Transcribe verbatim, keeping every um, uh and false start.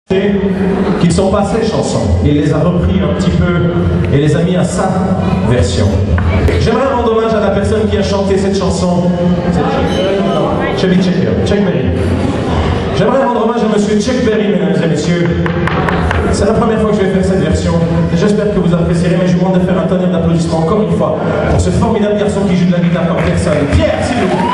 qui ne sont pas ses chansons. Il les a repris un petit peu et les a mis à sa version. J'aimerais rendre hommage à la personne qui a chanté cette chanson. C'est Chuck Berry. Chuck Berry. J'aimerais rendre hommage à monsieur Chuck Berry, mesdames et messieurs. C'est la première fois que je vais faire cette version. J'espère que vous apprécierez, mais je vous demande de faire un tonnerre d'applaudissements encore une fois pour ce formidable garçon qui joue de la guitare comme personne. Pierre, s'il vous plaît.